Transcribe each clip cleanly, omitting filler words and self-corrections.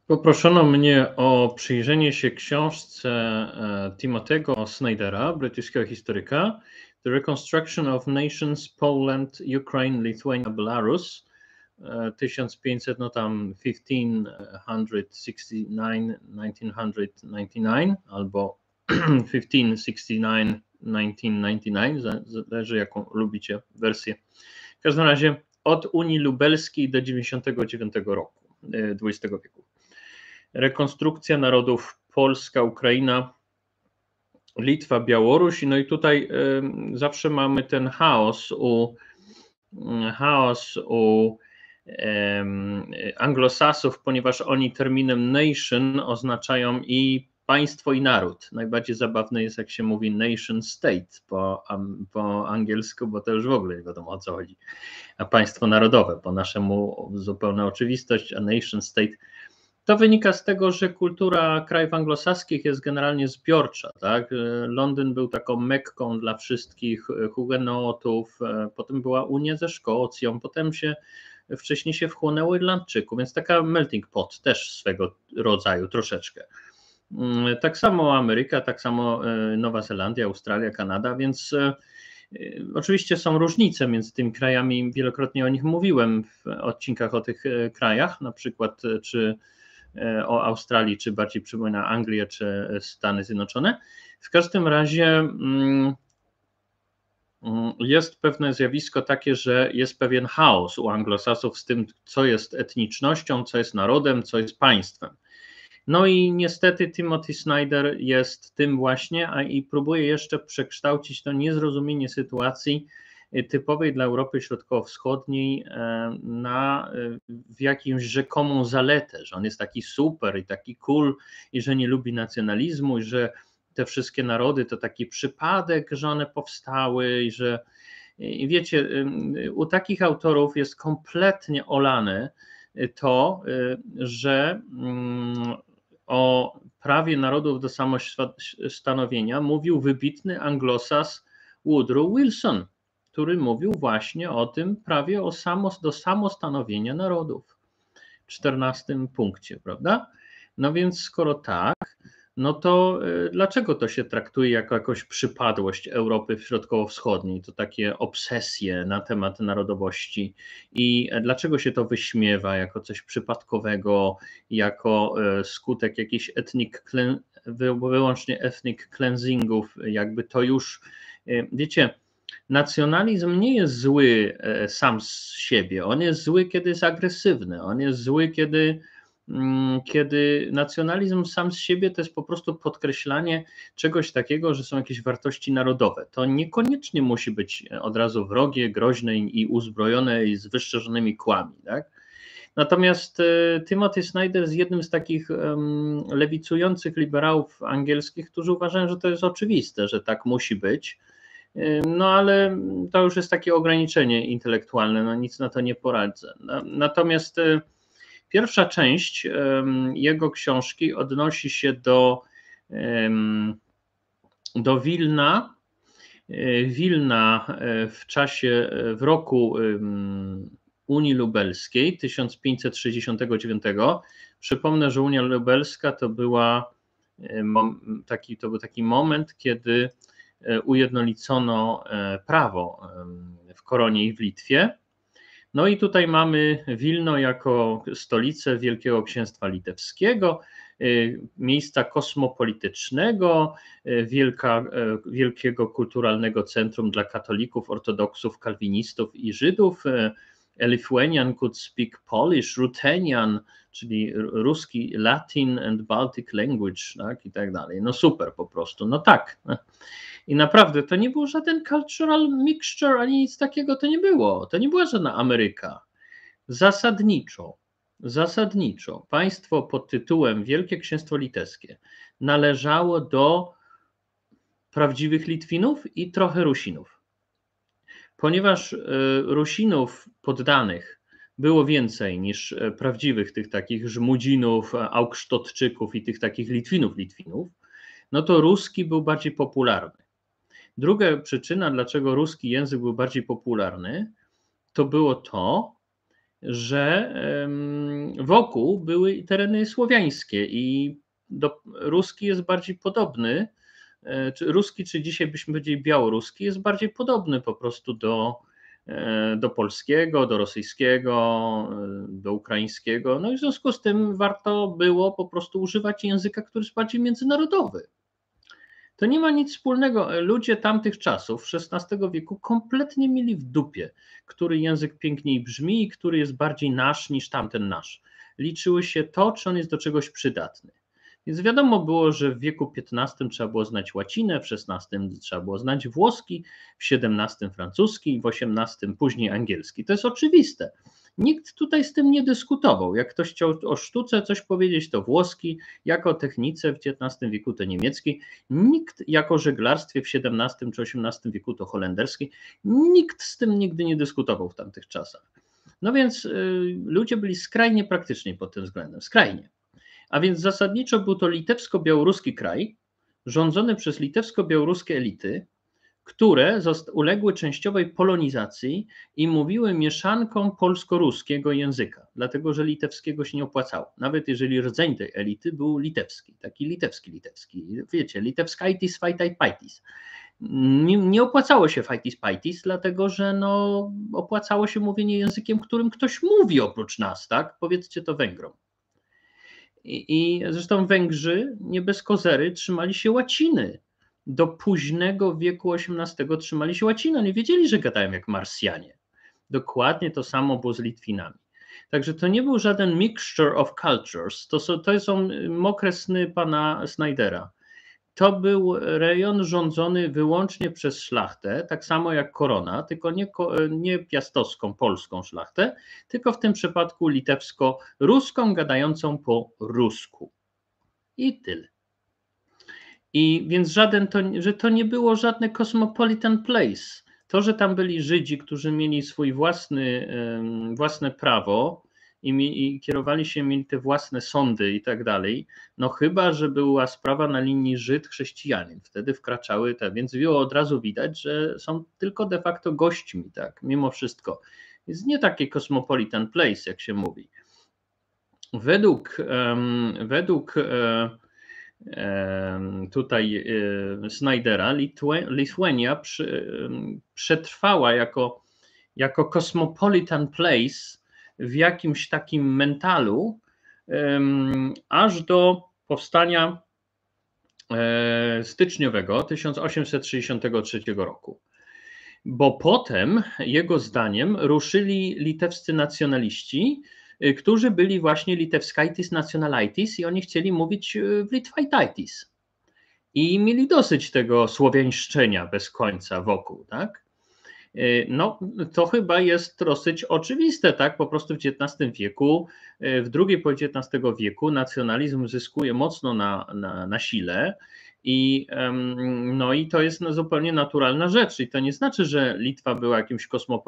Poproszono mnie o przyjrzenie się książce Timothy'ego Snydera, brytyjskiego historyka, The Reconstruction of Nations Poland, Ukraine, Lithuania, Belarus, 1500, no tam 1569-1999 albo 1569-1999, zależy jaką lubicie wersję. W każdym razie od Unii Lubelskiej do 99 roku XX wieku. Rekonstrukcja narodów Polska, Ukraina, Litwa, Białoruś. No i tutaj zawsze mamy ten chaos u anglosasów, ponieważ oni terminem nation oznaczają i państwo, i naród. Najbardziej zabawne jest, jak się mówi nation state po angielsku, bo to już w ogóle nie wiadomo, o co chodzi. A państwo narodowe, po naszemu zupełna oczywistość, a nation state. To wynika z tego, że kultura krajów anglosaskich jest generalnie zbiorcza. Tak? Londyn był taką Mekką dla wszystkich hugenotów, potem była Unia ze Szkocją, potem wcześniej się wchłonęło Irlandczyków, więc taka melting pot też swego rodzaju troszeczkę. Tak samo Ameryka, tak samo Nowa Zelandia, Australia, Kanada, więc oczywiście są różnice między tymi krajami, wielokrotnie o nich mówiłem w odcinkach o tych krajach, na przykład czy o Australii, czy bardziej przypomina Anglię, czy Stany Zjednoczone. W każdym razie jest pewne zjawisko takie, że jest pewien chaos u anglosasów z tym, co jest etnicznością, co jest narodem, co jest państwem. No i niestety Timothy Snyder jest tym właśnie, i próbuje jeszcze przekształcić to niezrozumienie sytuacji typowej dla Europy Środkowo-Wschodniej w jakąś rzekomą zaletę, że on jest taki super i taki cool i że nie lubi nacjonalizmu i że te wszystkie narody to taki przypadek, że one powstały i że wiecie, u takich autorów jest kompletnie olane to, że o prawie narodów do samostanowienia mówił wybitny anglosas Woodrow Wilson, który mówił właśnie o tym prawie do samostanowienia narodów w 14 punkcie, prawda? No więc skoro tak, no to dlaczego to się traktuje jako jakąś przypadłość Europy Środkowo-Wschodniej, to takie obsesje na temat narodowości i dlaczego się to wyśmiewa jako coś przypadkowego, jako skutek jakichś wyłącznie ethnic cleansingów, jakby to już, wiecie, nacjonalizm nie jest zły sam z siebie, on jest zły, kiedy jest agresywny, on jest zły, kiedy nacjonalizm sam z siebie to jest po prostu podkreślanie czegoś takiego, że są jakieś wartości narodowe. To niekoniecznie musi być od razu wrogie, groźne i uzbrojone i z wyszczerzonymi kłami. Tak? Natomiast Timothy Snyder jest jednym z takich lewicujących liberałów angielskich, którzy uważają, że to jest oczywiste, że tak musi być. No ale to już jest takie ograniczenie intelektualne, no nic na to nie poradzę. Natomiast pierwsza część jego książki odnosi się do Wilna. Wilna w roku Unii Lubelskiej 1569. Przypomnę, że Unia Lubelska to był taki moment, kiedy ujednolicono prawo w Koronie i w Litwie. No i tutaj mamy Wilno jako stolicę Wielkiego Księstwa Litewskiego, miejsca kosmopolitycznego, wielkiego kulturalnego centrum dla katolików, ortodoksów, kalwinistów i Żydów. A Lithuanian could speak Polish, Ruthenian, czyli ruski, Latin and Baltic language, tak, i tak dalej. No super po prostu, no tak. I naprawdę to nie był żaden cultural mixture, ani nic takiego to nie było. To nie była żadna Ameryka. Zasadniczo państwo pod tytułem Wielkie Księstwo Litewskie należało do prawdziwych Litwinów i trochę Rusinów. Ponieważ Rusinów poddanych było więcej niż prawdziwych tych takich Żmudzinów, Augsztotczyków i tych takich Litwinów, no to ruski był bardziej popularny. Druga przyczyna, dlaczego ruski język był bardziej popularny, to było to, że wokół były tereny słowiańskie i ruski jest bardziej podobny, ruski, czy dzisiaj byśmy powiedzieli białoruski, jest bardziej podobny po prostu do polskiego, do rosyjskiego, do ukraińskiego. No i w związku z tym warto było po prostu używać języka, który jest bardziej międzynarodowy. To nie ma nic wspólnego. Ludzie tamtych czasów, XVI wieku, kompletnie mieli w dupie, który język piękniej brzmi i który jest bardziej nasz niż tamten nasz. Liczyły się to, czy on jest do czegoś przydatny. Więc wiadomo było, że w wieku XV trzeba było znać łacinę, w XVI trzeba było znać włoski, w XVII francuski, w XVIII później angielski. To jest oczywiste. Nikt tutaj z tym nie dyskutował. Jak ktoś chciał o sztuce coś powiedzieć, to włoski, jak o technice w XIX wieku to niemiecki, nikt jako o żeglarstwie w XVII czy XVIII wieku to holenderski, nikt z tym nigdy nie dyskutował w tamtych czasach. No więc ludzie byli skrajnie praktyczni pod tym względem, skrajnie. A więc zasadniczo był to litewsko-białoruski kraj, rządzony przez litewsko-białoruskie elity, które uległy częściowej polonizacji i mówiły mieszanką polsko-ruskiego języka, dlatego że litewskiego się nie opłacało. Nawet jeżeli rdzeń tej elity był litewski, taki litewski, wiecie, litewskaitis, fajtajpaitis. Nie opłacało się fajtis-pajtis, dlatego że no, opłacało się mówienie językiem, którym ktoś mówi oprócz nas, tak? Powiedzcie to Węgrom. I zresztą Węgrzy nie bez kozery trzymali się łaciny. Do późnego wieku XVIII trzymali się łaciny. Oni wiedzieli, że gadają jak Marsjanie. Dokładnie to samo było z Litwinami. Także to nie był żaden mixture of cultures. To są mokre sny pana Snydera. To był rejon rządzony wyłącznie przez szlachtę, tak samo jak korona, tylko nie piastowską, polską szlachtę, tylko w tym przypadku litewsko-ruską, gadającą po rusku. I tyle. I więc że to nie było żadne cosmopolitan place. To, że tam byli Żydzi, którzy mieli swój własne prawo, i kierowali się, mieli te własne sądy i tak dalej, no chyba, że była sprawa na linii Żyd-chrześcijanin, wtedy wkraczały te, więc było od razu widać, że są tylko de facto gośćmi, tak, mimo wszystko. Jest nie taki cosmopolitan place, jak się mówi. Według tutaj Snydera Lithuania przetrwała jako cosmopolitan place w jakimś takim mentalu aż do powstania styczniowego 1863 roku. Bo potem, jego zdaniem, ruszyli litewscy nacjonaliści, którzy byli właśnie litewskaitis nationalitis i oni chcieli mówić w litwaitis. I mieli dosyć tego słowiańszczenia bez końca wokół, tak? No, to chyba jest dosyć oczywiste, tak? Po prostu w XIX wieku, w drugiej połowie XIX wieku nacjonalizm zyskuje mocno na sile no i to jest zupełnie naturalna rzecz. I to nie znaczy, że Litwa była jakimś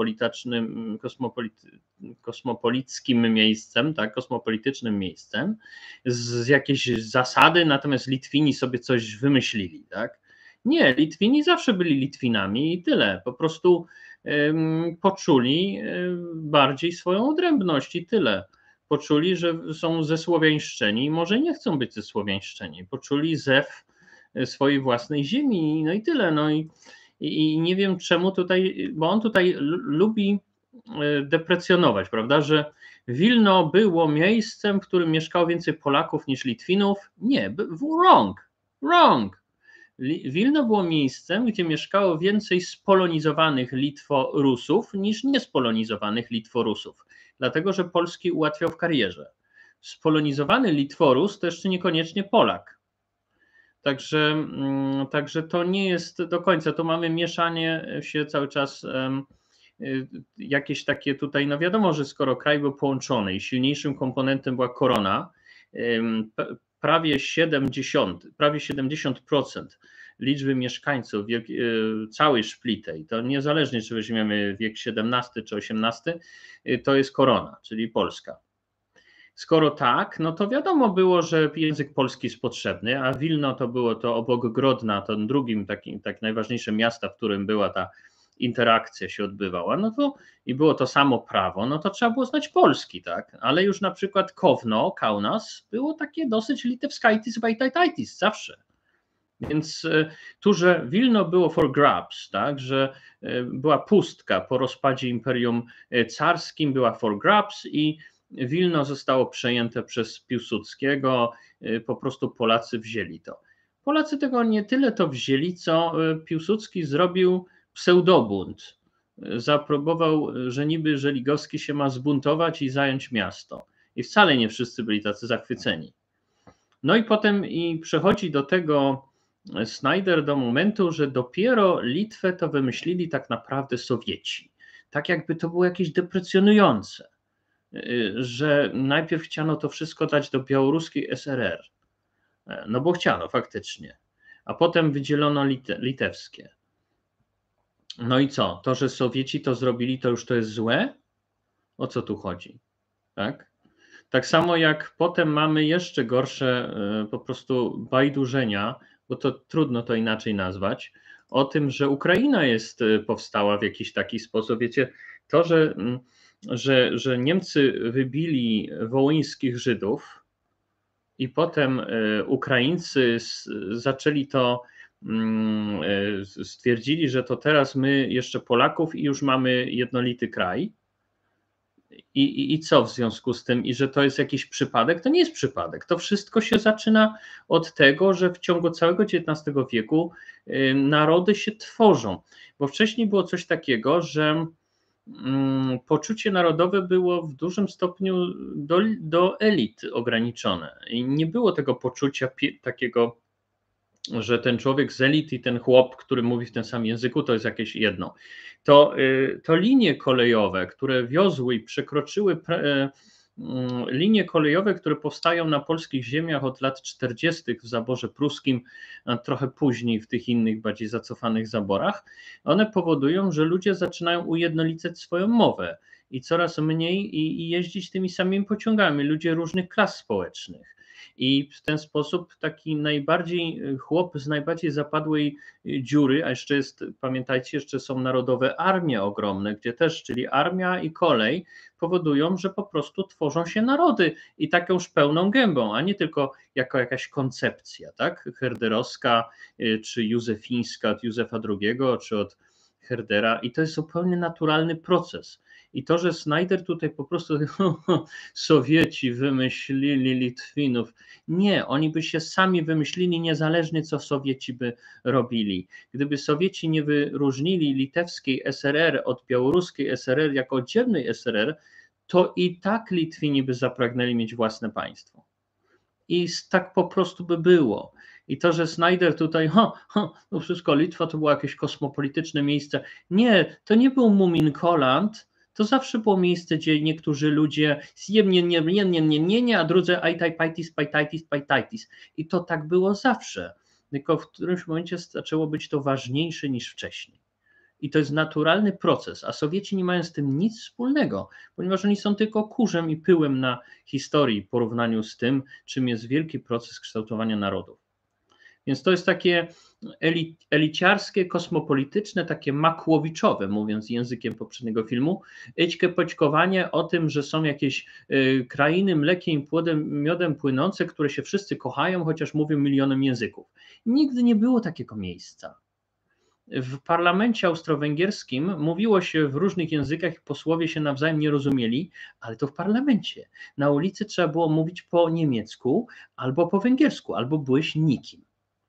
kosmopolickim miejscem, tak? Kosmopolitycznym miejscem z jakiejś zasady, natomiast Litwini sobie coś wymyślili, tak? Nie, Litwini zawsze byli Litwinami i tyle. Po prostu poczuli bardziej swoją odrębność i tyle. Poczuli, że są zesłowiańszczeni i może nie chcą być zesłowiańszczeni. Poczuli zew swojej własnej ziemi, no i tyle. No i nie wiem czemu tutaj, bo on tutaj lubi deprecjonować, prawda, że Wilno było miejscem, w którym mieszkało więcej Polaków niż Litwinów. Nie, wrong. Wilno było miejscem, gdzie mieszkało więcej spolonizowanych Litworusów niż niespolonizowanych Litworusów, dlatego że Polski ułatwiał w karierze. Spolonizowany Litworus to jeszcze niekoniecznie Polak. Także to nie jest do końca, tu mamy mieszanie się cały czas, jakieś takie tutaj, no wiadomo, że skoro kraj był połączony i silniejszym komponentem była korona, prawie 70% liczby mieszkańców całej Szplitej, to niezależnie czy weźmiemy wiek XVII czy XVIII, to jest korona, czyli Polska. Skoro tak, no to wiadomo było, że język polski jest potrzebny, a Wilno to było to obok Grodna, to drugim tak najważniejsze miasta, w którym była ta interakcja się odbywała, no to i było to samo prawo, no to trzeba było znać polski, tak? Ale już na przykład Kaunas było takie dosyć litewskaitis vaitataitis zawsze. Więc tu, że Wilno było for grabs, tak, że była pustka po rozpadzie Imperium Carskim, była for grabs i Wilno zostało przejęte przez Piłsudskiego, po prostu Polacy wzięli to. Polacy tego nie tyle to wzięli, co Piłsudski zrobił pseudobunt. Zaaprobował, że niby Żeligowski się ma zbuntować i zająć miasto. I wcale nie wszyscy byli tacy zachwyceni. No i potem przechodzi do tego Snyder do momentu, że dopiero Litwę to wymyślili tak naprawdę Sowieci. Tak jakby to było jakieś deprecjonujące, że najpierw chciano to wszystko dać do białoruskiej SRR, no bo chciano faktycznie, a potem wydzielono litewskie. No i co? To, że Sowieci to zrobili, to już to jest złe? O co tu chodzi? Tak? Tak samo jak potem mamy jeszcze gorsze po prostu bajdurzenia, bo to trudno to inaczej nazwać, o tym, że Ukraina powstała w jakiś taki sposób. Wiecie, to, że Niemcy wybili wołyńskich Żydów i potem Ukraińcy zaczęli to, stwierdzili, że to teraz my jeszcze Polaków i już mamy jednolity kraj. I co w związku z tym, i że to jest jakiś przypadek? To nie jest przypadek. To wszystko się zaczyna od tego, że w ciągu całego XIX wieku narody się tworzą, bo wcześniej było coś takiego, że poczucie narodowe było w dużym stopniu do elit ograniczone i nie było tego poczucia takiego, że ten człowiek z elit i ten chłop, który mówi w tym samym języku, to jest jakieś jedno. To linie kolejowe, które wiozły i przekroczyły linie kolejowe, które powstają na polskich ziemiach od lat 40. w zaborze pruskim, a trochę później w tych innych, bardziej zacofanych zaborach, one powodują, że ludzie zaczynają ujednolicać swoją mowę i coraz mniej i jeździć tymi samymi pociągami, ludzie różnych klas społecznych. I w ten sposób taki najbardziej chłop z najbardziej zapadłej dziury, a jeszcze jest, pamiętajcie, jeszcze są narodowe armie ogromne, gdzie też, czyli armia i kolej powodują, że po prostu tworzą się narody i taką już pełną gębą, a nie tylko jako jakaś koncepcja, tak? Herderowska czy józefińska od Józefa II, czy od Herdera i to jest zupełnie naturalny proces. I to, że Snyder tutaj po prostu Sowieci wymyślili Litwinów. Nie, oni by się sami wymyślili niezależnie co Sowieci by robili. Gdyby Sowieci nie wyróżnili litewskiej SRR od białoruskiej SRR jako oddzielnej SRR, to i tak Litwini by zapragnęli mieć własne państwo. I tak po prostu by było. I to, że Snyder tutaj, no wszystko Litwa to było jakieś kosmopolityczne miejsce. Nie, to nie był Muminkoland, to zawsze było miejsce, gdzie niektórzy ludzie nie, a drudzy pajtajtis. I to tak było zawsze. Tylko w którymś momencie zaczęło być to ważniejsze niż wcześniej. I to jest naturalny proces, a Sowieci nie mają z tym nic wspólnego, ponieważ oni są tylko kurzem i pyłem na historii w porównaniu z tym, czym jest wielki proces kształtowania narodów. Więc to jest takie eliciarskie, kosmopolityczne, takie makłowiczowe, mówiąc językiem poprzedniego filmu, poćkowanie o tym, że są jakieś krainy mlekiem i miodem płynące, które się wszyscy kochają, chociaż mówią milionem języków. Nigdy nie było takiego miejsca. W parlamencie austro-węgierskim mówiło się w różnych językach, posłowie się nawzajem nie rozumieli, ale to w parlamencie. Na ulicy trzeba było mówić po niemiecku albo po węgiersku, albo byłeś nikim.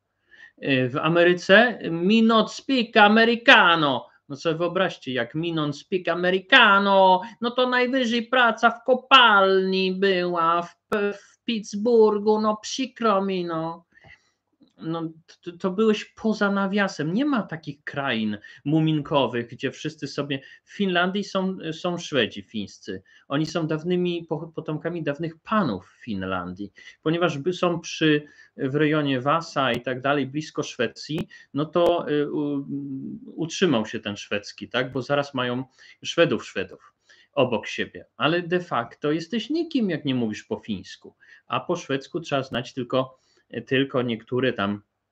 W Ameryce me not speak Americano. No sobie wyobraźcie, jak me not speak Americano, no to najwyżej praca w kopalni była w Pittsburghu, no przykro mi, no. No, to byłeś poza nawiasem. Nie ma takich krain muminkowych, gdzie wszyscy sobie. W Finlandii są Szwedzi fińscy. Oni są dawnymi potomkami dawnych panów w Finlandii, ponieważ są w rejonie Wasa i tak dalej, blisko Szwecji, no to utrzymał się ten szwedzki, tak? Bo zaraz mają Szwedów obok siebie, ale de facto jesteś nikim, jak nie mówisz po fińsku, a po szwedzku trzeba znać tylko niektóre tam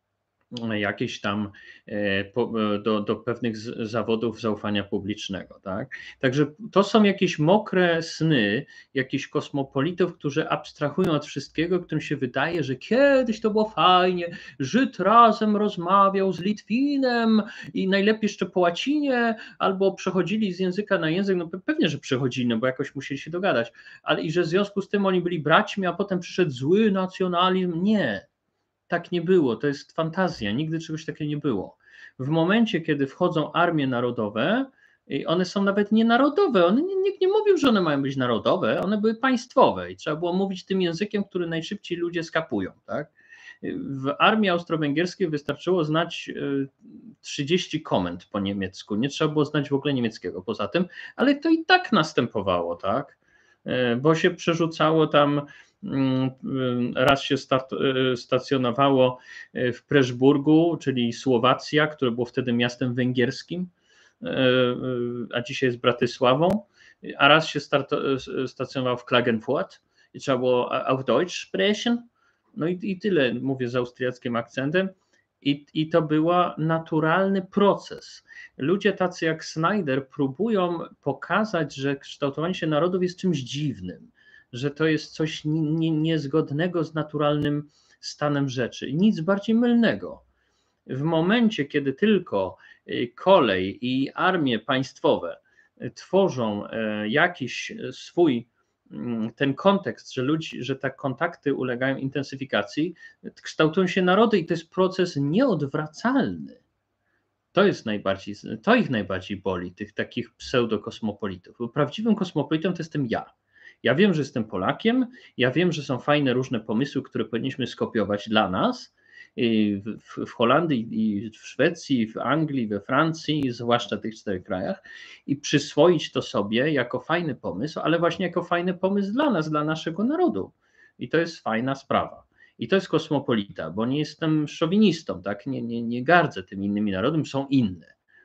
jakieś tam do pewnych zawodów zaufania publicznego. Tak? Także to są jakieś mokre sny jakichś kosmopolitów, którzy abstrahują od wszystkiego, którym się wydaje, że kiedyś to było fajnie, Żyd razem rozmawiał z Litwinem i najlepiej jeszcze po łacinie, albo przechodzili z języka na język, no pewnie, że przechodzili, no bo jakoś musieli się dogadać, ale i że w związku z tym oni byli braćmi, a potem przyszedł zły nacjonalizm. Nie. Tak nie było, to jest fantazja, nigdy czegoś takiego nie było. W momencie, kiedy wchodzą armie narodowe, one są nawet nienarodowe, nikt nie mówił, że one mają być narodowe, one były państwowe i trzeba było mówić tym językiem, który najszybciej ludzie skapują. Tak? W armii austro-węgierskiej wystarczyło znać 30 komend po niemiecku, nie trzeba było znać w ogóle niemieckiego poza tym, ale to i tak następowało, tak? Bo się przerzucało tam. Raz się stacjonowało w Preszburgu, czyli Słowacja, które było wtedy miastem węgierskim, a dzisiaj jest Bratysławą, a raz się stacjonowało w Klagenfurt i trzeba było auf Deutsch sprechen, no i tyle, mówię z austriackim akcentem. I to był naturalny proces. Ludzie tacy jak Snyder próbują pokazać, że kształtowanie się narodów jest czymś dziwnym, że to jest coś niezgodnego z naturalnym stanem rzeczy. I nic bardziej mylnego. W momencie, kiedy tylko kolej i armie państwowe tworzą jakiś swój ten kontekst, że te kontakty ulegają intensyfikacji, kształtują się narody i to jest proces nieodwracalny. To ich najbardziej boli, tych takich pseudokosmopolitów. Bo prawdziwym kosmopolitą to jestem ja. Ja wiem, że jestem Polakiem, ja wiem, że są fajne różne pomysły, które powinniśmy skopiować dla nas w Holandii, i w Szwecji, w Anglii, we Francji, zwłaszcza tych 4 krajach, i przyswoić to sobie jako fajny pomysł, ale właśnie jako fajny pomysł dla nas, dla naszego narodu. I to jest fajna sprawa. I to jest kosmopolita, bo nie jestem szowinistą, tak? Nie gardzę tym innymi narodami, są inne.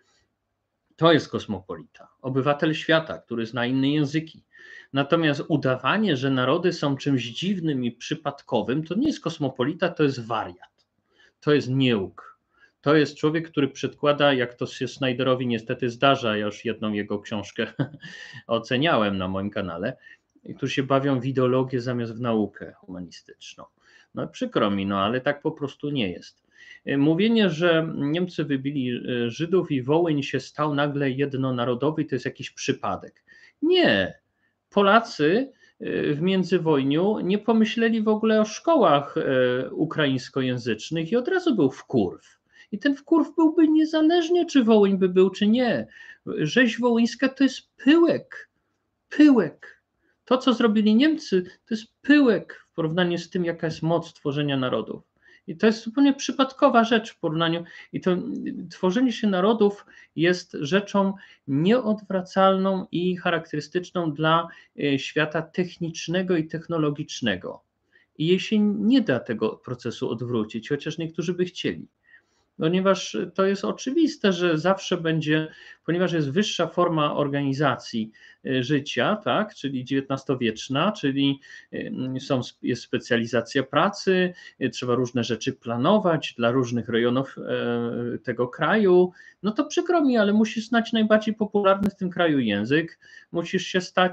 To jest kosmopolita, obywatel świata, który zna inne języki. Natomiast udawanie, że narody są czymś dziwnym i przypadkowym, to nie jest kosmopolita, to jest wariat. To jest nieuk. To jest człowiek, który przedkłada, jak to się Snyderowi niestety zdarza, ja już jedną jego książkę oceniałem na moim kanale, którzy się bawią w ideologię zamiast w naukę humanistyczną. No przykro mi, no ale tak po prostu nie jest. Mówienie, że Niemcy wybili Żydów i Wołyń się stał nagle jednonarodowy, to jest jakiś przypadek. Nie. Polacy w międzywojniu nie pomyśleli w ogóle o szkołach ukraińskojęzycznych i od razu był wkurw. I ten wkurw byłby niezależnie, czy Wołyń by był, czy nie. Rzeź wołyńska to jest pyłek. Pyłek. To, co zrobili Niemcy, to jest pyłek w porównaniu z tym, jaka jest moc tworzenia narodów. I to jest zupełnie przypadkowa rzecz w porównaniu. I to tworzenie się narodów jest rzeczą nieodwracalną i charakterystyczną dla świata technicznego i technologicznego. I jej się nie da tego procesu odwrócić, chociaż niektórzy by chcieli. Ponieważ to jest oczywiste, że zawsze będzie, ponieważ jest wyższa forma organizacji życia, tak, czyli XIX-wieczna, czyli jest specjalizacja pracy, trzeba różne rzeczy planować dla różnych rejonów tego kraju, no to przykro mi, ale musisz znać najbardziej popularny w tym kraju język, musisz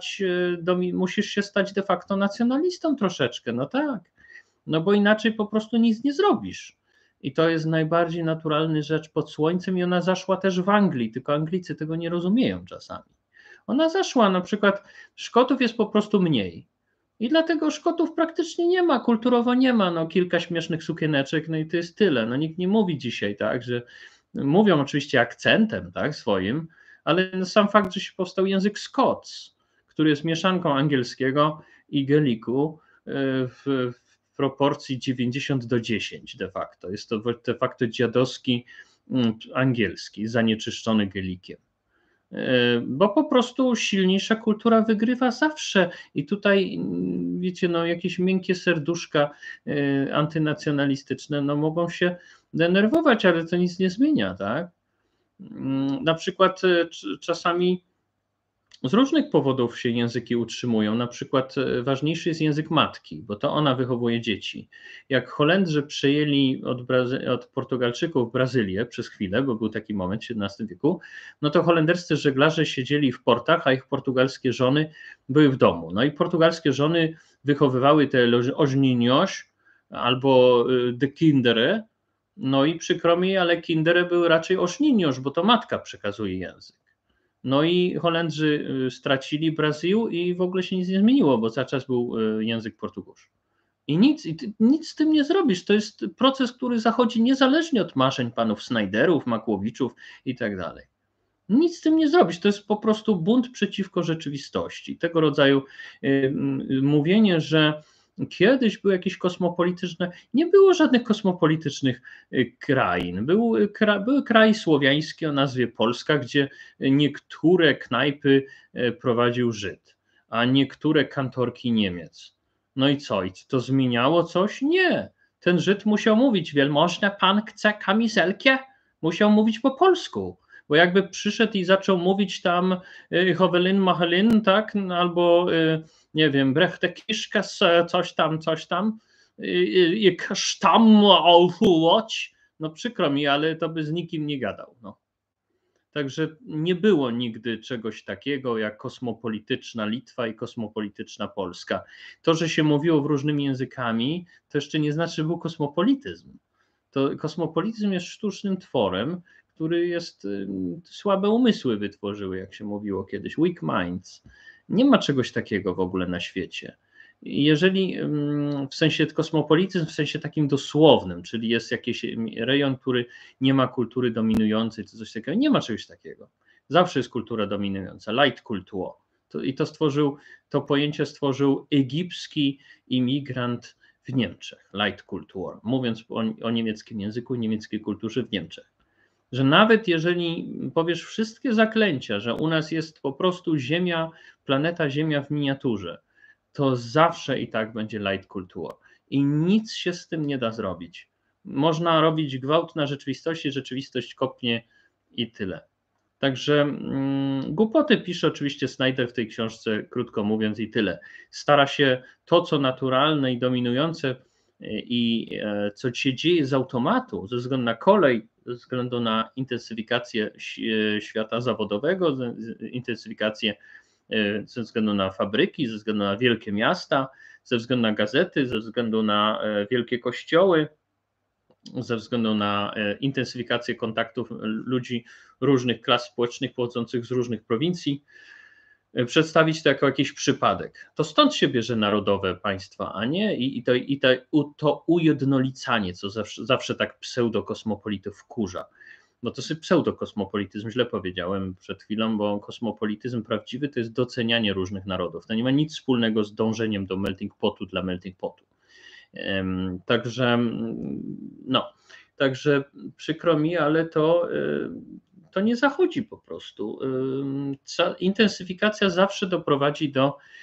się stać de facto nacjonalistą troszeczkę, no tak, no bo inaczej po prostu nic nie zrobisz. I to jest najbardziej naturalna rzecz pod słońcem i ona zaszła też w Anglii, tylko Anglicy tego nie rozumieją czasami. Ona zaszła, na przykład Szkotów jest po prostu mniej i dlatego Szkotów praktycznie nie ma, kulturowo nie ma, no kilka śmiesznych sukieneczek, no i to jest tyle. No nikt nie mówi dzisiaj, tak, że mówią oczywiście akcentem, tak, swoim, ale sam fakt, że się powstał język Scots, który jest mieszanką angielskiego i geliku w proporcji 90:10 de facto. Jest to de facto dziadowski angielski, zanieczyszczony gelikiem. Bo po prostu silniejsza kultura wygrywa zawsze i tutaj wiecie, no jakieś miękkie serduszka antynacjonalistyczne no mogą się denerwować, ale to nic nie zmienia, tak? Na przykład czasami Z różnych powodów się języki utrzymują. Na przykład ważniejszy jest język matki, bo to ona wychowuje dzieci. Jak Holendrzy przejęli od Portugalczyków Brazylię przez chwilę, bo był taki moment w XVII wieku, no to holenderscy żeglarze siedzieli w portach, a ich portugalskie żony były w domu. No i portugalskie żony wychowywały te os niños albo de kinderen, no i przykro mi, ale kinderen były raczej os niños, bo to matka przekazuje język. No i Holendrzy stracili Brazyl i w ogóle się nic nie zmieniło, bo cały czas był język Portugusz. I nic z tym nie zrobisz. To jest proces, który zachodzi niezależnie od marzeń panów Snyderów, Makłowiczów i tak dalej. Nic z tym nie zrobisz. To jest po prostu bunt przeciwko rzeczywistości. Tego rodzaju mówienie, że kiedyś były jakieś kosmopolityczne, nie było żadnych kosmopolitycznych krain. Były kraje słowiańskie o nazwie Polska, gdzie niektóre knajpy prowadził Żyd, a niektóre kantorki Niemiec. No i co? I to zmieniało coś? Nie. Ten Żyd musiał mówić, wielmożny pan chce kamizelkę? Musiał mówić po polsku. Bo jakby przyszedł i zaczął mówić tam Howelin, Machelin, tak, albo nie wiem, Brechte Kiszkas, coś tam, i sztam aufłodź, no przykro mi, ale to by z nikim nie gadał. No. Także nie było nigdy czegoś takiego jak kosmopolityczna Litwa i kosmopolityczna Polska. To, że się mówiło w różnymi językami, to jeszcze nie znaczy, że był kosmopolityzm. To kosmopolityzm jest sztucznym tworem, który jest, słabe umysły wytworzyły, jak się mówiło kiedyś, weak minds. Nie ma czegoś takiego w ogóle na świecie. Jeżeli w sensie kosmopolityzm, w sensie takim dosłownym, czyli jest jakiś rejon, który nie ma kultury dominującej, czy coś takiego, nie ma czegoś takiego. Zawsze jest kultura dominująca, light culture. I to pojęcie stworzył egipski imigrant w Niemczech, light culture, mówiąc o niemieckim języku, niemieckiej kulturze w Niemczech. Że nawet jeżeli powiesz wszystkie zaklęcia, że u nas jest po prostu Ziemia, planeta Ziemia w miniaturze, to zawsze i tak będzie light culture. I nic się z tym nie da zrobić. Można robić gwałt na rzeczywistości, rzeczywistość kopnie i tyle. Także głupoty pisze oczywiście Snyder w tej książce, krótko mówiąc, i tyle. Stara się to, co naturalne i dominujące i co się dzieje z automatu, ze względu na kolej, ze względu na intensyfikację świata zawodowego, intensyfikację ze względu na fabryki, ze względu na wielkie miasta, ze względu na gazety, ze względu na wielkie kościoły, ze względu na intensyfikację kontaktów ludzi różnych klas społecznych pochodzących z różnych prowincji, przedstawić to jako jakiś przypadek. To stąd się bierze narodowe państwa, a nie to ujednolicanie, co zawsze tak pseudokosmopolitów wkurza. No to jest pseudokosmopolityzm, źle powiedziałem przed chwilą, bo kosmopolityzm prawdziwy to jest docenianie różnych narodów. To nie ma nic wspólnego z dążeniem do melting potu dla melting potu. Także przykro mi, ale to nie zachodzi po prostu. Intensyfikacja zawsze doprowadzi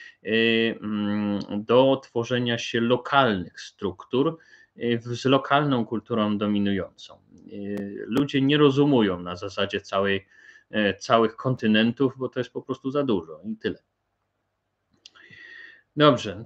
do tworzenia się lokalnych struktur z lokalną kulturą dominującą. Ludzie nie rozumują na zasadzie całych kontynentów, bo to jest po prostu za dużo i tyle. Dobrze,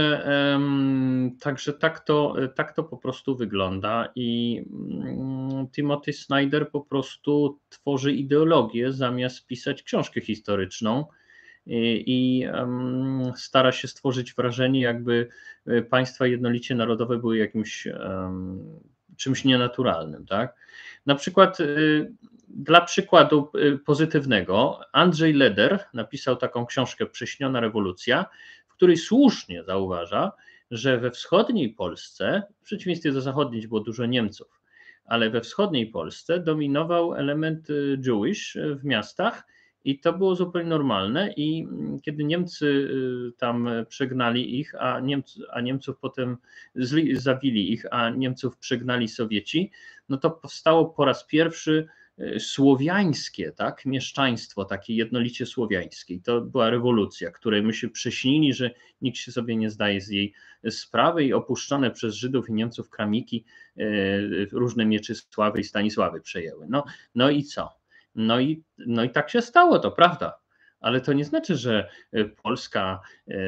także tak to po prostu wygląda i Timothy Snyder po prostu tworzy ideologię zamiast pisać książkę historyczną i stara się stworzyć wrażenie, jakby państwa jednolicie narodowe były jakimś czymś nienaturalnym, tak? Na przykład dla przykładu pozytywnego Andrzej Leder napisał taką książkę Prześniona rewolucja, w której słusznie zauważa, że we wschodniej Polsce, w przeciwieństwie do zachodniej było dużo Niemców, ale we wschodniej Polsce dominował element Jewish w miastach i to było zupełnie normalne i kiedy Niemcy tam przegnali ich, a Niemców potem zabili ich, a Niemców przegnali Sowieci, no to powstało po raz pierwszy słowiańskie, tak, mieszczaństwo takie jednolicie słowiańskie. I to była rewolucja, której my się prześnili, że nikt się sobie nie zdaje z jej sprawy i opuszczone przez Żydów i Niemców kramiki różne Mieczysławy i Stanisławy przejęły. No i co? No i tak się stało, to prawda. ale to nie znaczy, że Polska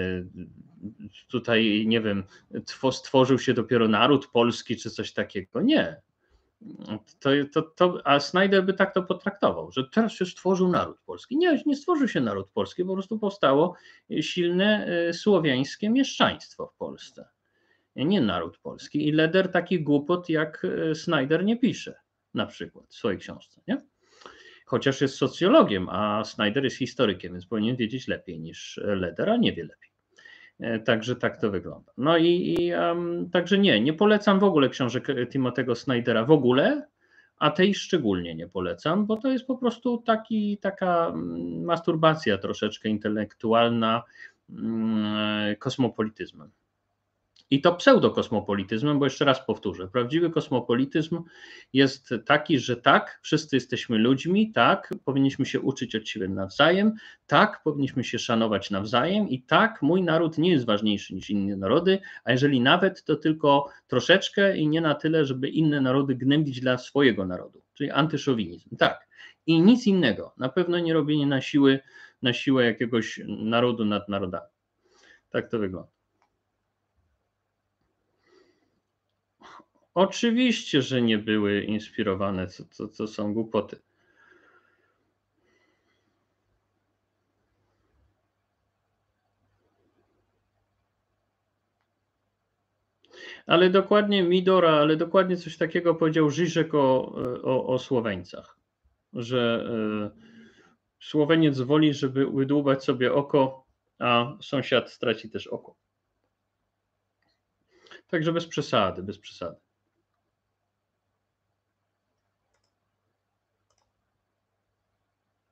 tutaj, nie wiem, stworzył się dopiero naród polski czy coś takiego. Nie. A Snyder by tak to potraktował, że teraz się stworzył naród polski. Nie, nie stworzył się naród polski, po prostu powstało silne słowiańskie mieszczaństwo w Polsce. Nie naród polski. I Leder taki głupot jak Snyder nie pisze, na przykład w swojej książce. Nie? Chociaż jest socjologiem, a Snyder jest historykiem, więc powinien wiedzieć lepiej niż Leder, a nie wie lepiej. Także tak to wygląda. No także nie polecam w ogóle książek Timothy'ego Snydera w ogóle, a tej szczególnie nie polecam, bo to jest po prostu taka masturbacja troszeczkę intelektualna kosmopolityzmem. I to pseudokosmopolityzmem, bo jeszcze raz powtórzę, prawdziwy kosmopolityzm jest taki, że tak, wszyscy jesteśmy ludźmi, tak, powinniśmy się uczyć od siebie nawzajem, tak, powinniśmy się szanować nawzajem i tak, mój naród nie jest ważniejszy niż inne narody, a jeżeli nawet, to tylko troszeczkę i nie na tyle, żeby inne narody gnębić dla swojego narodu, czyli antyszowinizm, tak. I nic innego, na pewno nie robienie na siłę jakiegoś narodu nad narodami. Tak to wygląda. Oczywiście, że nie były inspirowane, to są głupoty. Ale dokładnie Midora, ale dokładnie coś takiego powiedział Żyżek o Słoweńcach, że Słoweniec woli, żeby wydłubać sobie oko, a sąsiad straci też oko. Także bez przesady, bez przesady.